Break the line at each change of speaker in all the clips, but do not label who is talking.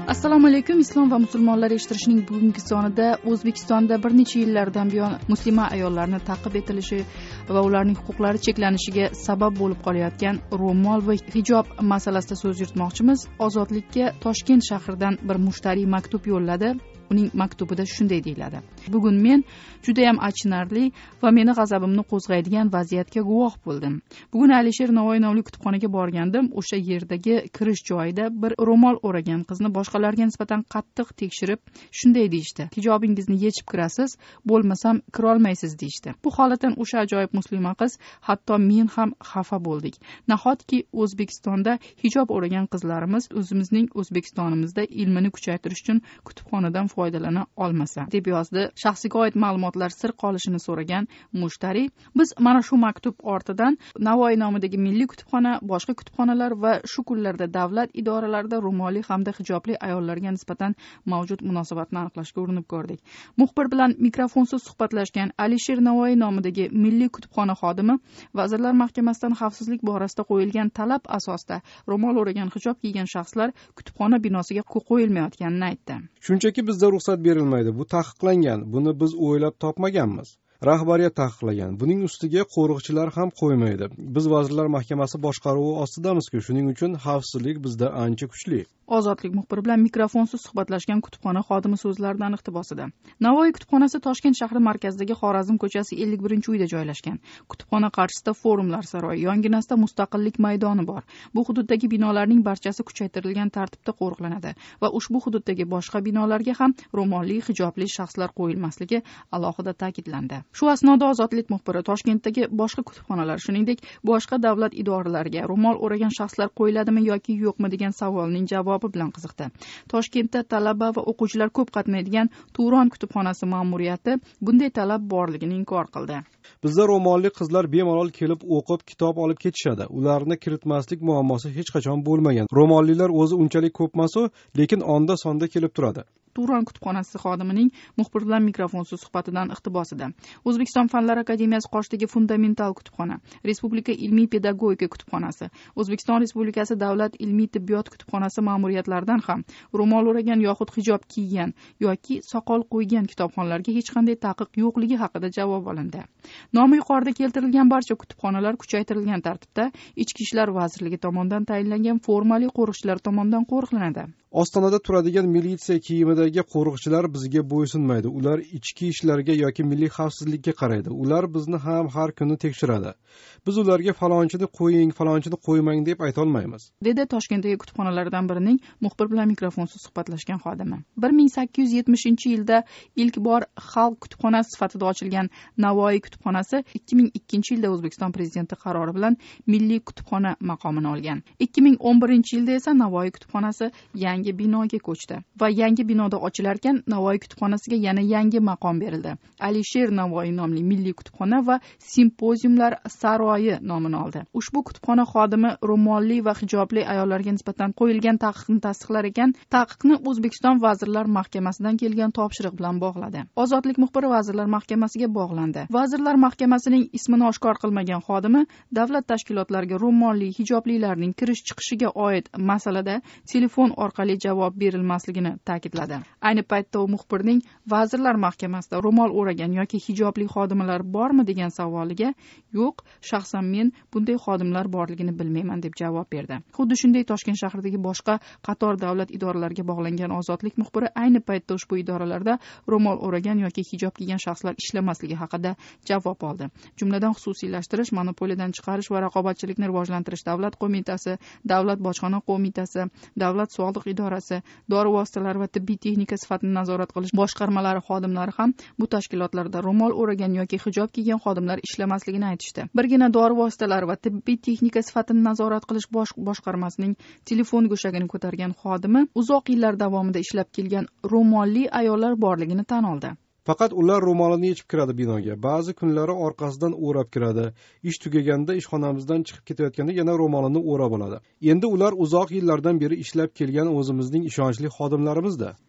Assalomu alaykum. Islom va musulmonlar eshittirishning bugungi sonida O'zbekistonda bir necha yillardan buyon muslima ayollarni ta'qib etilishi va ularning huquqlari cheklanishiga sabab bo'lib qolayotgan ro'mol va hijob masalasida so'z yuritmoqchimiz. Ozodlikka Toshkent shahridan bir mushtariy maktub yo'lladi. Uning maktubida shunday deyiladi: bugun men juda ham achinarli va meni g'azabimni qo'zg'aydigan vaziyatga guvoh bo'ldim. Bugun Alisher Navoiy nomli kutubxonaga borgandim. O'sha yerdagi kirish joyida bir ro'mol o'ragan qizni boshqalarga nisbatan qattiq tekshirib shunday deyishdi: hijobingizni yechib kirasiz, bo'lmasam kira olmaysiz deyishdi. Bu holatdan o'sha ajoyib muslima qiz, hatto men ham xafa bo'ldik. Nahotki O'zbekistonda hijob o'ragan qizlarimiz o'zimizning O'zbekistonimizda ilmini kuchaytirish uchun kutubxonadan foydalana olmasa, deb yozdi shaxsiga oid ma'lumotlar sir qolishini so'ragan mushtari. Biz mana shu maktub ortidan Navoiy nomidagi milliy kutubxona, boshqa kutubxonalar va shu kunlarda davlat idoralarida ro'molli hamda hijobli ayollarga nisbatan mavjud munosabatni aniqlashga urinib ko'rdik. Muxbir bilan mikrofonsiz suhbatlashgan Alisher Navoiy nomidagi milliy kutubxona xodimi Vazirlar Mahkamasidan xavfsizlik borasida qo'yilgan talab asosida ro'mol o'ragan hijob kiygan shaxslar kutubxona binosiga qo'yilmayotganini aytdi.
Shunchaki bizda ruxsat berilmaydi. Bu taqiqlangan. Buni biz o'ylab topmaganmiz. Rahbariyat taqiqlagan. Buning ustiga qo'riqchilar ham qo'ymaydi. Biz Vazirlar Mahkamasi boshqaruvi ostidamizku. Shuning uchun xavfsizlik bizda ancha kuchli.
Ozodlik muxbiri bilan mikrofonsiz suhbatlashgan kutubxona xodimi so'zlaridan iqtibosida. Navoiy kutubxonasi Toshkent shahri markazidagi Xorazm ko'chasi 51-uyda joylashgan. Kutubxona qarshisida forumlar saroyi, yonginasida Mustaqillik maydoni bor. Bu hududdagi binolarning barchasi kuchaytirilgan tartibda qo'riqlanadi va ushbu hududdagi boshqa binolarga ham ro'molli, hijobli shaxslar qo'yilmasligi alohida ta'kidlandi. Shu asnoda Ozodlik muxbiri Toshkentdagi boshqa kutubxonalar, shuningdek boshqa davlat idoralariga ro'mol o'ragan shaxslar qo'yiladimi yoki yo'qmi degan savolning javobi bilan qiziqdi. Toshkentda talaba va o'quvchilar ko'p qatnaydigan Turon kutubxonasi ma'muriyati bunday talab borligini inkor qildi.
Bizda ro'molli qizlar bemalol kelib o'qib, kitob olib ketishadi. Ularni kiritmaslik muammosi hech qachon bo'lmagan. Ro'mollilar o'zi unchalik ko'pmas-u, lekin onda-sonda kelib turadi.
Turon kutubxonasi xodimining muxbir bilan mikrofonsiz suhbatidan iqtibosida. O'zbekiston Fanlar akademiyasi qoshidagi fundamental kutubxona, Respublika ilmiy pedagogika kutubxonasi, O'zbekiston Respublikasi davlat ilmiy tibbiyot kutubxonasi ma'muriyatlaridan ham ro'mol o'ragan yoxud hijob kiygan yoki soqol qo'ygan kitobxonlarga hech qanday taqiq yo'qligi haqida javob olindi. Nomi yuqorida keltirilgan barcha kutubxonalar kuchaytirilgan tartibda Ichki ishlar vazirligi tomonidan tayinlangan formali qo'riqchilar tomonidan qo'riqlanadi.
Ostonada turadigan militsiya kiyimidagi qo'riqchilar bizga bo'ysunmaydi. Ular ichki ishlarga yoki milliy xavfsizlikka qaraydi. Ular bizni ham har kuni tekshiradi. Biz ularga falonchini qo'ying, falonchini qo'ymang deb ayta olmaymiz,
dedi Toshkentdagi kutubxonalardan birining muxbir bilan mikrofonsiz suhbatlashgan xodimi. 1870-yilda ilk bor xalq kutubxonasi sifatida ochilgan Navoiy kutubxonasi 2002-yilda O'zbekiston prezidenti qarori bilan milliy kutubxona maqomini olgan. 2011-yilda esa Navoiy kutubxonasi yangi binoga ko'chdi va yangi binoda ochilarkan Navoiy kutubxonasiga yana yangi maqom berildi. Alisher Navoiy nomli milliy kutubxona va simpoziumlar saroyi nomini oldi. Ushbu kutubxona xodimi ro'molli va hijobli ayollarga nisbatan qo'yilgan taqiqni tasdiqlar ekan, taqiqni O'zbekiston Vazirlar Mahkamasidan kelgan topshiriq bilan bog'ladi. Ozodlik muxbiri Vazirlar Mahkamasiga bog'landi. Vazirlar Mahkamasining ismini oshkor qilmagan xodimi davlat tashkilotlariga ro'molli, hijoblilarning kirish-chiqishiga oid masalada telefon orqali javob berilmasligini ta'kidladi. Ayni paytda u muxbirning Vazirlar Mahkamasida ro'mol o'ragan yoki hijobli xodimlar bormi degan savoliga yo'q, shaxsan men bunday xodimlar borligini bilmayman deb javob berdi. Xuddi shunday Toshkent shahridagi boshqa qator davlat idoralariga bog'langan Ozodlik muxbiri ayni paytda ushbu idoralarda ro'mol o'ragan yoki hijob kiygan shaxslar ishlamasligi haqida javob oldi. Jumladan xususiylashtirish, monopoliyadan chiqarish va raqobatchilikni rivojlantirish davlat qo'mitasi, davlat bojxona qo'mitasi, davlat soliq idorasi, dori vositalari va tibbiy texnika sifatini nazorat qilish boshqarmalari xodimlari ham bu tashkilotlarda ro'mol o'ragan yoki hijob kiygan xodimlar ishlamasligini aytishdi. Birgina dori vositalari va tibbiy texnika sifatini nazorat qilish boshqarmasining telefon go'shagini ko'targan xodimi uzoq yillar davomida ishlab kelgan ro'molli ayollar borligini tan oldi.
Faqat ular ro'molini yechib kiradi binoga. Ba'zi kunlari orqasidan o'rab kiradi. Ish tugaganda ishxonamizdan chiqib ketayotganda yana ro'molini o'rab oladi. Endi ular uzoq yillardan beri ishlab kelgan o'zimizning ishonchli xodimlarimizda.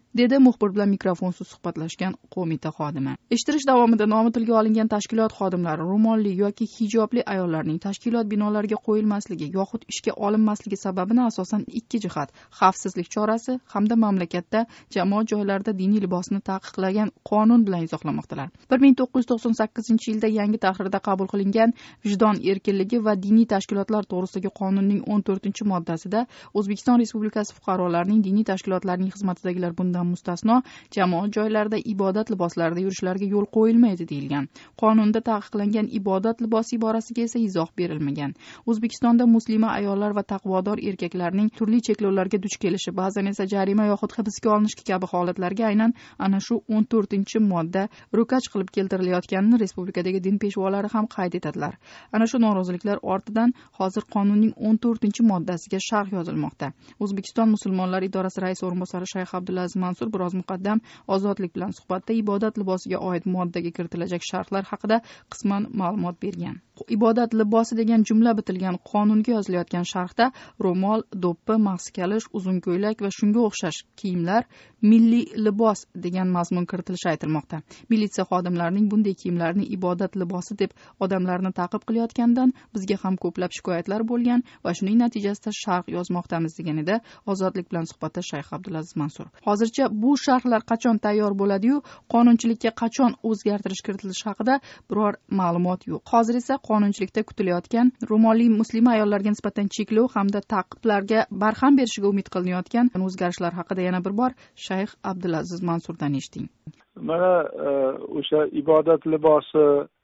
dedi muxbir bilan mikrofonsiz suhbatlashgan qo'mita xodimi. Eshittirish davomida nomi tilga olingan tashkilot xodimlari ro'molli yoki hijobli ayollarning tashkilot binolariga qo'yilmasligi yoxud ishga olinmasligi sababini asosan ikki jihat: xavfsizlik chorasi hamda mamlakatda jamoat joylarida diniy libosni taqiqlagan qonun bilan izohlamoqdalar. 1998-yilda yangi tahrirda qabul qilingan Vijdon erkinligi va diniy tashkilotlar to'g'risidagi qonunning 14-moddasida O'zbekiston Respublikasi fuqarolarining diniy tashkilotlarning xizmatidagilar bundan mustasno jamoat joylarida ibodat liboslarida yurishlariga yo'l qo'yilmaydi deyilgan. Qonunda taqiqlangan ibodat libosi iborasiga esa izoh berilmagan. O'zbekistonda muslima ayollar va taqvodor erkaklarning turli cheklovlarga duch kelishi, ba'zan esa jarima yoxud hibsga olinish kabi holatlarga aynan ana shu 14-modda ro'kach qilib keltirilayotganini respublikadagi din peshvolari ham qayd etadilar. Ana shu noroziliklar ortidan hozir qonunning 14-moddasiga sharh yozilmoqda. O'zbekiston musulmonlari idorasi raisi o'rinbosari Shayx Abdulaziz Mansur biroz muqaddam Ozodlik bilan suhbatda ibodat libosiga oid moddaga kiritilajak sharhlar haqida qisman ma'lumot bergan. Ibodat libosi degan jumla bitilgan qonunga yozilayotgan sharhda ro'mol, do'ppi, mahsi kalish, uzun ko'ylak va shunga o'xshash kiyimlar milliy libos degan mazmun kiritilishi aytilmoqda. Militsiya xodimlarining bunday kiyimlarni ibodat libosi deb odamlarni ta'qib qilayotganidan bizga ham ko'plab shikoyatlar bo'lgan va shuning natijasida sharh yozmoqdamiz deganida Ozodlik bilan suhbatda Shayx Abdulaziz Mansur. Hozircha bu sharhlar qachon tayyor bo'ladi-yu, qonunchilikka qachon o'zgartirish kiritilishi haqida biror ma'lumot yo'q. Hozir esa qonunchilikda kutilayotgan ro'molli muslima ayollarga nisbatan cheklov hamda ta'qiblarga barham berishiga umid qilinayotgan o'zgarishlar haqida yana bir bor Shayx Abdulaziz Mansurdan eshiting.
Mana o'sha ibodat libosi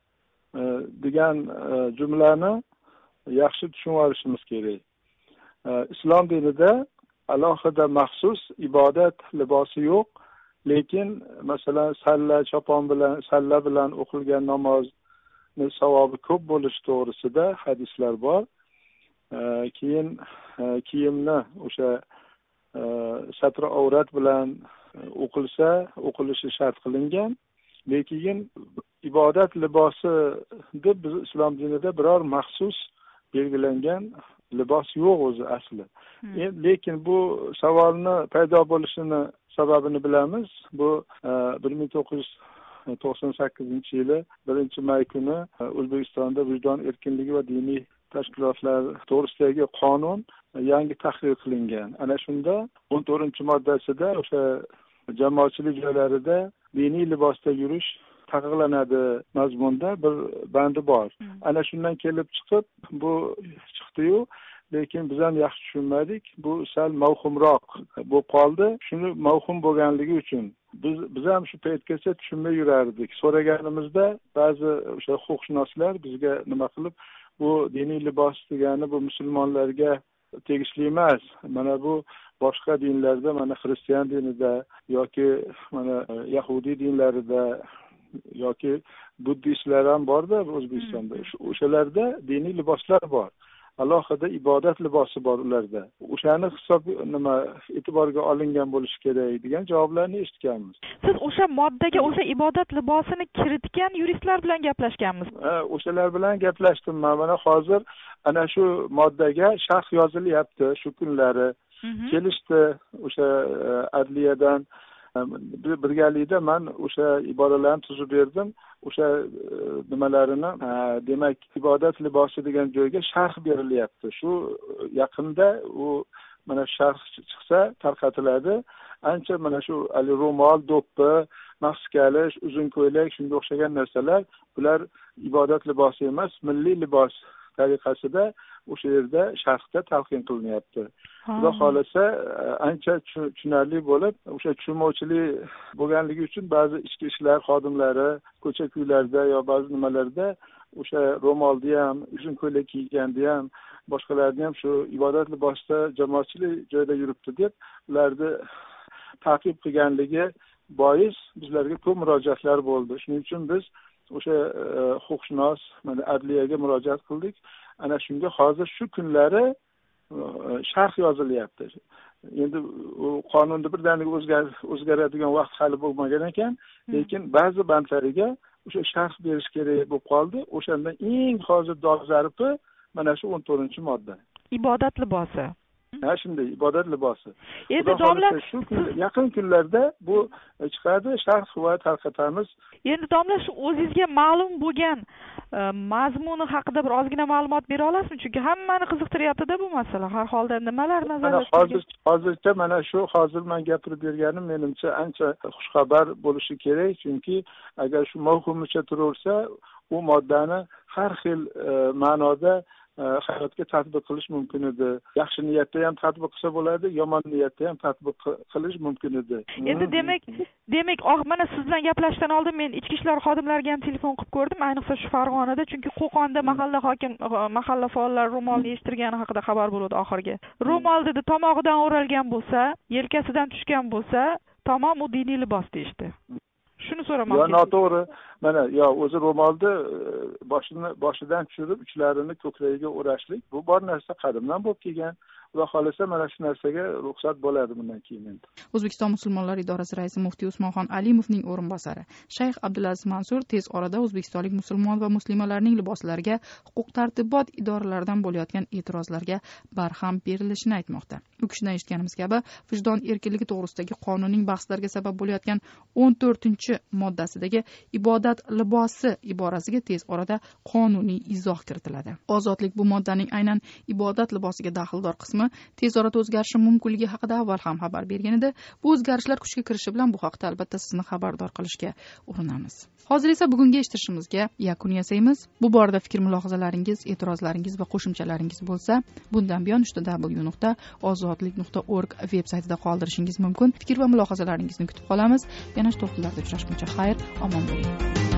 degan jumlani yaxshi tushunib olishimiz kerak. Islom dinida alohida maxsus ibodat libosi yo'q, lekin masalan salla bilan o'qilgan namozni savobi ko'p bo'lishi to'g'risida hadislar bor. Keyin kiyimni o'sha satr avrat bilan o'qilishi shart qilingan. Lekin ibodat libosi deb biz islom dinida biror maxsus belgilangan libos yo'q o'zi asli. Lekin bu savolni paydo bo'lishini sababini bilamiz. Bu 1998-yili 1-may kuni O'zbekistonda Vijdon erkinligi va diniy tashkilotlar to'g'risidagi qonun yangi tahrir qilingan. Ana shunda 14-moddasida o'sha jamoatchilik joylarida diniy libosda yurish taqiqlanadi mazmunda bir bandi bor. Ana shundan kelib chiqib bu chiqdi-yu, lekin biz ham yaxshi tushunmadik. Bu sal mavhumroq bo'lib qoldi. Shuni mavhum bo'lganligi uchun biz ham shu paytgacha tushunmay yurardik. So'raganimizda ba'zi o'sha huquqshunoslar bizga nima qilib, bu diniy libos degani bu musulmonlarga tegishli emas. Mana bu boshqa dinlarda, mana xristian dinida yoki mana yahudiy dinlarida yoki buddistlar ham borda O'zbekistonda. O'shalarda diniy liboslar bor. Alohida ibodat libosi bor ularda. O'shani e'tiborga olingan bo'lishi kerak degan javoblarni eshitganmiz.
Siz o'sha moddaga o'sha ibodat libosini kiritgan yuristlar bilan gaplashganmiz.
O'shalar bilan gaplashdim. Mana hozir ana shu moddaga sharh yozilyapti shu kunlari. Kelishdi o'sha adliyadan birgalikda men o'sha iboralarni tuzib berdim. O'sha nimalarini, demak, ibodat libosi degan joyga sharh berilyapti. Shu yaqinda u mana sharh chiqsa tarqatiladi. Ancha mana shu ro'mol, do'ppi, mahsi kalish, uzun ko'ylak, shunga o'xshagan narsalar, bular ibodat libosi emas, milliy libos tariqasida o'sha yerda sharhda talqin qilinyapti. Xudo xolasa ancha tushunarli bo'lib, o'sha tushunmovchilik bo'lganligi uchun ba'zi ichki ishlar xodimlari ko'cha-ko'ylarda yo ba'zi nimalarda o'sha ro'molni ham, uzun ko'ylak kiyganda ham, boshqalarni ham shu ibodat libosida jamoatchilik joyda yuribdi deb ularni ta'qib qilganligi bois bizlarga ko'p murojaatlar bo'ldi. Shuning uchun biz o'sha huquqshunos mana adliyaga murojaat qildik. Ana shunga hozir shu kunlari sharh yozilyapti. Endi u qonunda birdaniga o'zgaradigan vaqt hali bo'lmagan ekan, lekin ba'zi bandlariga o'sha sharh berish kerak bo'lib qoldi. O'shandan eng hozir dolzarbi mana shu 14-modda.
Ibodat libosi.
mana shunday ibodat libosi.
Endi domla
shu yaqin kunlarda bu chiqadi, sharh va tarqatamiz.
Endi domla shu o'zingizga ma'lum bo'lgan mazmuni haqida bir ozgina ma'lumot bera olasizmi? Chunki hammani qiziqtiryapti-da bu masala. Har holda nimalar nazarda
hozircha mana shu hozir men gapirib berganim menimcha ancha xushxabar bo'lishi kerak, chunki agar shu mavhumicha turaversa, u moddani har xil ma'noda hayotga tatbiq qilish mumkin edi. Yaxshi niyatda ham tatbiq qilsa bo'ladi, yomon niyatda ham tatbiq qilish mumkin edi.
Endi demak, mana siz bilan gaplashishdan oldin men ichki ishlar xodimlariga ham telefon qilib ko'rdim, ayniqsa shu Farg'onada, chunki Qo'qonda mahalla faollari ro'molni yechtirgani haqida xabar bo'ldi oxirgi. Ro'mol dedi tomog'idan o'ralgan bo'lsa, yelkasidan tushgan bo'lsa, tamom u diniy libos deyishdi. Shuni so'ramoqchi.
Yo, noto'g'ri. Mana o'zi ro'molni boshidan tushirib, uchlarini ko'kragiga o'rashlik, bu bor narsa qadimdan bo'lib kelgan. Xudo xolasa mana shu narsaga ruxsat bo'ladi bundan keyin endi.
O'zbekiston musulmonlar idorasi raisi muftiy Usmonxon Alimovning o'rinbosari Shayx Abdulaziz Mansur tez orada o'zbekistonlik musulmon va muslimalarning liboslariga huquq-tartibot idoralaridan bo'layotgan e'tirozlarga barham berilishini aytmoqda. U kishidan eshitganimiz kabi, vijdon erkinligi to'g'risidagi qonunning bahslarga sabab bo'layotgan 14-moddasidagi ibodat libosi iborasiga tez orada qonuniy izoh kiritiladi. Ozodlik bu moddaning aynan ibodat libosiga daxldor qismi tez orada o'zgarishi mumkinligi haqida avval ham xabar bergan edi. Bu o'zgarishlar kuchga kirishi bilan bu haqda albatta sizni xabardor qilishga urinamiz. Hozir esa bugungi eshittirishimizga yakun yasaymiz. Bu borada fikr-mulohazalaringiz, e'tirozlaringiz va qo'shimchalaringiz bo'lsa, bundan buyon w.ozodlik.org veb-saytida qoldirishingiz mumkin. Fikr va mulohazalaringizni kutib qolamiz. Yana to'xtalarda uchrashguncha xayr, omon bo'ling.